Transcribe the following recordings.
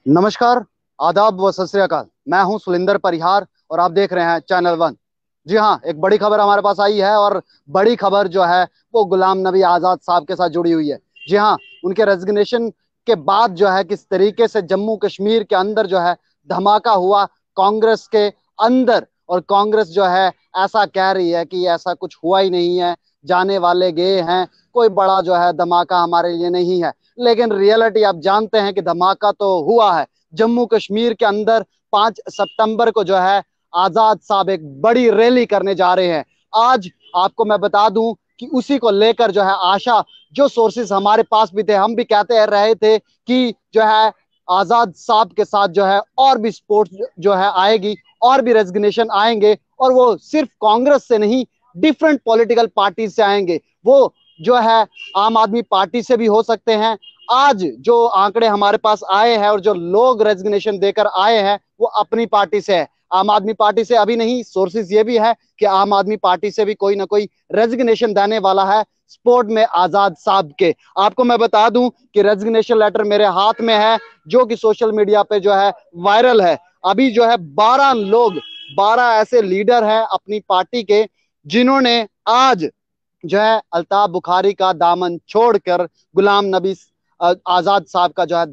नमस्कार, आदाब व सत श्री अकाल। मैं हूं सुलिंदर परिहार और आप देख रहे हैं चैनल वन। जी हाँ, एक बड़ी खबर हमारे पास आई है और बड़ी खबर जो है वो गुलाम नबी आजाद साहब के साथ जुड़ी हुई है। जी हाँ, उनके रेजिग्नेशन के बाद जो है किस तरीके से जम्मू कश्मीर के अंदर जो है धमाका हुआ कांग्रेस के अंदर, और कांग्रेस जो है ऐसा कह रही है कि ऐसा कुछ हुआ ही नहीं है, जाने वाले गए हैं, कोई बड़ा जो है धमाका हमारे लिए नहीं है। लेकिन रियलिटी आप जानते हैं कि धमाका तो हुआ है। जम्मू कश्मीर के अंदर 5 सितंबर को जो है आजाद साहब एक बड़ी रैली करने जा रहे हैं। आज आपको मैं बता दूं कि उसी को लेकर जो है आशा, जो सोर्सेस हमारे पास भी थे, हम भी कहते रहे थे कि जो है आजाद साहब के साथ जो है और भी सपोर्ट जो है आएगी, और भी रेजिग्नेशन आएंगे, और वो सिर्फ कांग्रेस से नहीं, डिफरेंट पॉलिटिकल पार्टी से आएंगे। वो जो है आम आदमी पार्टी से भी हो सकते हैं। आज जो आंकड़े हमारे पास आए हैं और जो लोग रेजिग्नेशन देकर आए हैं वो अपनी पार्टी से है, आम आदमी पार्टी से अभी नहीं। सोर्सेस ये भी है कि आम आदमी पार्टी से भी कोई ना कोई रेजिग्नेशन देने वाला है सपोर्ट में आजाद साहब के। आपको मैं बता दूं कि रेजिग्नेशन लेटर मेरे हाथ में है, जो कि सोशल मीडिया पे जो है वायरल है। अभी जो है 12 लोग, 12 ऐसे लीडर हैं अपनी पार्टी के, जिन्होंने आज जो है अल्ताफ बुखारी का दामन छोड़कर गुलाम नबी आजाद साहब का जो है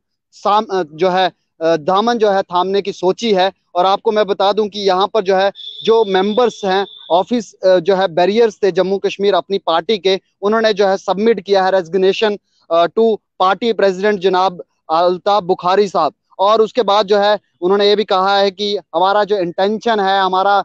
दामन जो है थामने की सोची है। और आपको मैं बता दूं कि यहाँ पर जो है जो मेंबर्स हैं, ऑफिस जो है बैरियर्स थे जम्मू कश्मीर अपनी पार्टी के, उन्होंने जो है सबमिट किया है रेजिग्नेशन टू पार्टी प्रेसिडेंट जनाब अल्ताफ बुखारी साहब। और उसके बाद जो है उन्होंने ये भी कहा है कि हमारा जो इंटेंशन है, हमारा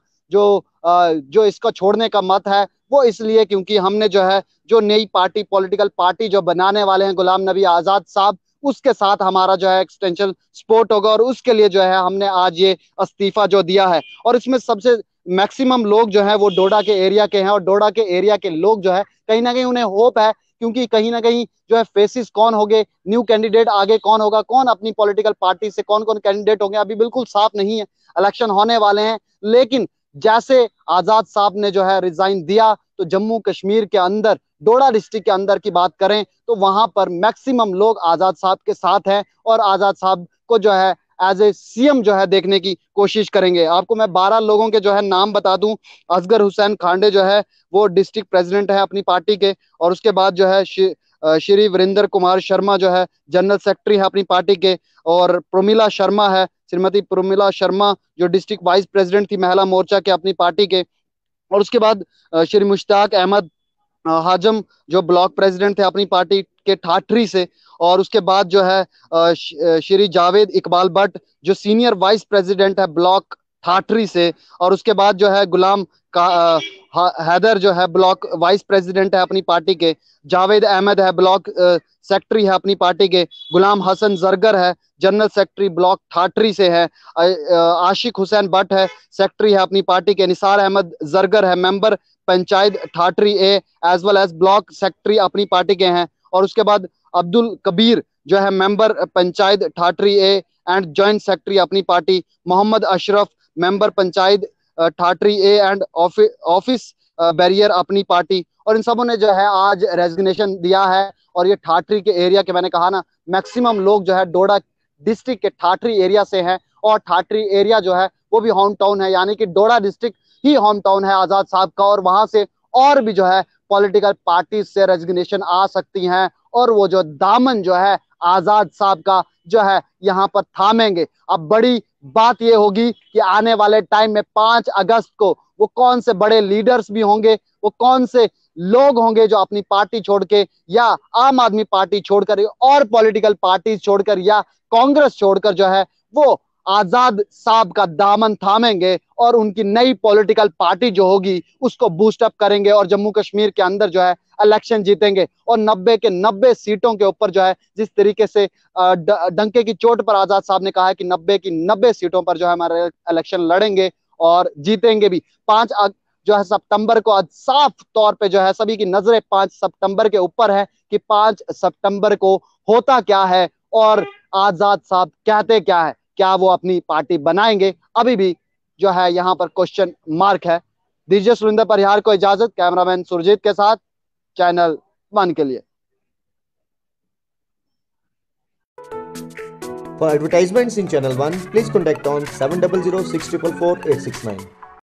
जो इसको छोड़ने का मत है, वो इसलिए क्योंकि हमने जो है जो नई पार्टी, पॉलिटिकल पार्टी जो बनाने वाले हैं गुलाम नबी आजाद साहब, उसके साथ हमारा जो है एक्सटेंशन सपोर्ट होगा, और उसके लिए जो है हमने आज ये इस्तीफा जो दिया है। और इसमें सबसे मैक्सिमम लोग जो है वो डोडा के एरिया के हैं, और डोडा के एरिया के लोग जो है कहीं ना कहीं उन्हें होप है, क्योंकि कहीं ना कहीं जो है फेसिस कौन होंगे, न्यू कैंडिडेट आगे कौन होगा, कौन अपनी पॉलिटिकल पार्टी से कौन कौन कैंडिडेट होंगे, अभी बिल्कुल साफ नहीं है। इलेक्शन होने वाले हैं, लेकिन जैसे आजाद साहब ने जो है रिजाइन दिया, तो जम्मू कश्मीर के अंदर डोडा डिस्ट्रिक्ट के अंदर की बात करें तो वहां पर मैक्सिमम लोग आजाद साहब के साथ हैं, और आजाद साहब को जो है एज ए सीएम जो है देखने की कोशिश करेंगे। आपको मैं 12 लोगों के जो है नाम बता दूं। असगर हुसैन खांडे जो है वो डिस्ट्रिक्ट प्रेसिडेंट है अपनी पार्टी के, और उसके बाद जो है श्री वीरेंद्र कुमार शर्मा जो है जनरल सेक्रेटरी है अपनी पार्टी के, और प्रमिला शर्मा है, श्रीमती प्रमिला शर्मा जो डिस्ट्रिक्ट वाइस प्रेसिडेंट थी महिला मोर्चा के अपनी पार्टी के। और उसके बाद श्री मुश्ताक अहमद हाजम जो ब्लॉक प्रेसिडेंट थे अपनी पार्टी के ठाठरी से। और उसके बाद जो है श्री जावेद इकबाल भट्ट जो सीनियर वाइस प्रेसिडेंट है ब्लॉक ठाठरी से। और उसके बाद जो है गुलाम का हैदर जो है ब्लॉक वाइस प्रेसिडेंट है अपनी पार्टी के। जावेद अहमद है ब्लॉक सेक्रेटरी है अपनी पार्टी के। गुलाम हसन जरगर है जनरल सेक्रेटरी ब्लॉक ठाठरी से है। आशिक हुसैन भट्ट है सेक्रेटरी है अपनी पार्टी के। निसार अहमद जरगर है member panchayat Thathri A as well as block secretary Apni party के हैं। और उसके बाद अब्दुल कबीर जो है member panchayat Thathri A and joint secretary Apni party. Mohammad Ashraf member panchayat Thathri A and office bearer Apni party. और इन सबों ने जो है आज रेजिग्नेशन दिया है। और ये ठाठरी के एरिया के, मैंने कहा ना, मैक्सिमम लोग जो है डोडा डिस्ट्रिक्ट के ठाठरी एरिया से हैं, और ठाठरी एरिया जो है वो भी होम टाउन है, यानी कि डोडा डिस्ट्रिक्ट ही होम टाउन है आजाद साहब का। और वहां से और भी जो है पॉलिटिकल पार्टी से रेजिग्नेशन आ सकती हैं, और वो जो दामन जो है आजाद साहब का जो है यहाँ पर थामेंगे। अब बड़ी बात ये होगी कि आने वाले टाइम में 5 अगस्त को वो कौन से बड़े लीडर्स भी होंगे, वो कौन से लोग होंगे जो अपनी पार्टी छोड़ के, या आम आदमी पार्टी छोड़कर, और पॉलिटिकल पार्टी छोड़कर, या कांग्रेस छोड़कर जो है वो आजाद साहब का दामन थामेंगे, और उनकी नई पॉलिटिकल पार्टी जो होगी उसको बूस्ट अप करेंगे, और जम्मू कश्मीर के अंदर जो है इलेक्शन जीतेंगे। और 90 के 90 सीटों के ऊपर जो है, जिस तरीके से डंके की चोट पर आजाद साहब ने कहा है कि 90 की 90 सीटों पर जो है हमारे इलेक्शन लड़ेंगे और जीतेंगे भी। जो है सितंबर को आज साफ तौर पे जो है सभी की नजरें 5 सितंबर के ऊपर है कि 5 सितंबर को होता क्या है, और आजाद साहब कहते क्या है, क्या वो अपनी पार्टी बनाएंगे, अभी भी जो है यहाँ पर क्वेश्चन मार्क है। दीजिए सुरिंदर परिहार को इजाजत, कैमरामैन सुरजीत के साथ, चैनल वन के लिए। For advertisements in Channel 1, please contact on 700 644 869.